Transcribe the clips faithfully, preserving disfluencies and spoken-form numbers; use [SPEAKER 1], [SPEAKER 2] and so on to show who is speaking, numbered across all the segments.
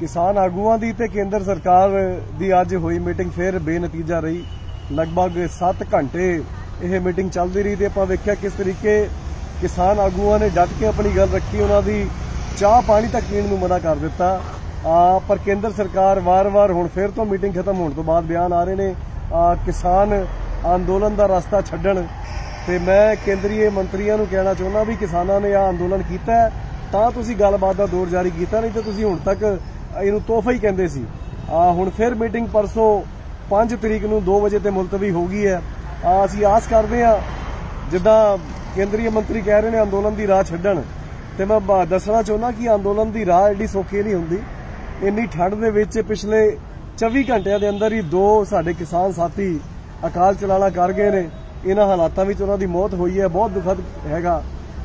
[SPEAKER 1] किसान आगूआं दी ते केंद्र सरकार दी अज हुई मीटिंग फिर बेनतीजा रही। लगभग सत्त घंटे यह मीटिंग चलती रही ते आपां वेख्या किस तरीके किसान आगूआं ने डट के अपनी गल रखी, उन्हां दी चाह पानी तक पीण नूं मना कर दिता। आ, पर केंद्र सरकार वार वार हुण फिर तो मीटिंग खत्म होने तो बाद बयान आ रहे ने आ, किसान अंदोलन का रास्ता छड्डण। ते मैं केंद्रीय मंत्रियों नूं कहना चाहुंदा भी किसानां ने आ अंदोलन कीता तां तुसीं गलबात दा दौर जारी कीता, नहीं तो तुसीं हुण तक इहनूं तोहफा ही कहंदे सी। हुण फिर मीटिंग परसों पांच तरीक नूं दो वजे ते मुलतवी हो गई है। असीं आस करदे हां जिद्दां केंद्रीय मंत्री कह रहे हैं अंदोलन की राह छड्डण, ते मैं दसना चाहुंदा कि अंदोलन की राह एडी सौखी नहीं हुंदी। इन्नी ठंड दे विच पिछले चौबी घंटिया के अंदर ही दो साडे किसान साथी अकाल चलाना कर गए ने। इन्हां हालातां विच उन्हां दी मौत हुई है, बहुत दुखद हैगा।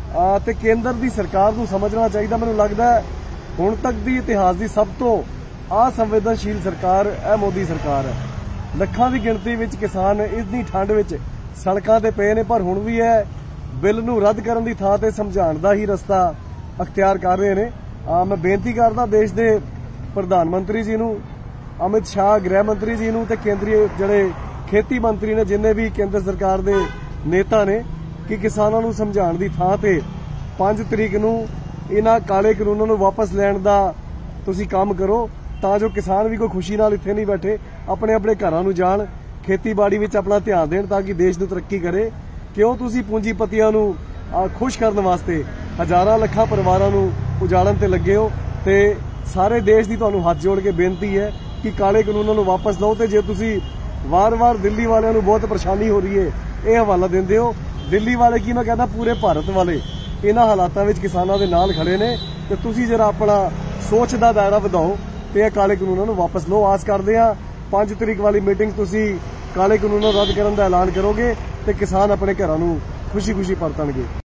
[SPEAKER 1] ते केंद्र की सरकार नूं समझना चाहिए। मैनूं लगदा है हुण तक दी इतिहास की सब तो असंवेदनशील सरकार यह मोदी सरकार है। ਲੱਖਾਂ ਦੀ ਗਿਣਤੀ ਵਿੱਚ किसान इतनी ठंड ਵਿੱਚ सड़कों ਤੇ ਪਏ ਨੇ, पर हुण भी है बिल नूं रद्द करन दी थां ते समझाउण दा ही रस्ता अख्तियार कर रहे हैं। आ, मैं बेनती करदा देश के प्रधानमंत्री जी नूं, अमित शाह गृह मंत्री जी नूं ते केंद्रीय जिहड़े खेती मंत्री ने, जिन्ने भी केंद्र सरकार के नेता ने, कि किसानां नूं समझाउण दी थां ते पांच तरीक नूं इन्हां काले कानूनां नूं वापस लैण दा तुसीं काम करो, तां जो किसान भी कोई खुशी नाल इत्थे नहीं बैठे, अपने अपने घरां नूं जाण, खेतीबाड़ी विच अपना ध्यान देण ताकि देश नूं तरक्की करे। क्यों तुसीं पूंजीपतियां नूं खुश करन वास्ते हज़ारां लखां परिवारां नूं उजाड़न ते लगे हो। ते सारे देश की तुहानूं हाथ जोड़ के बेनती है कि काले कानूनां नूं वापस लओ। ते जे तुसीं वार वार दिल्ली वालियां नूं बहुत परेशानी हो रही है यह हवाला दिंदे हो, दिल्ली वाले की मैं कहना पूरे भारत वाले इन्हां हालातां विच किसानां दे नाल खड़े ने। ते तुसीं जरा अपना सोच दा दायरा वधाओ ते ये काले कानूनां नूं वापस लो। आस करदे हां पांच तरीक वाली मीटिंग तुसीं काले कानूनां रद्द करन दा ऐलान करोगे ते किसान अपने घरां नूं खुशी खुशी परतणगे।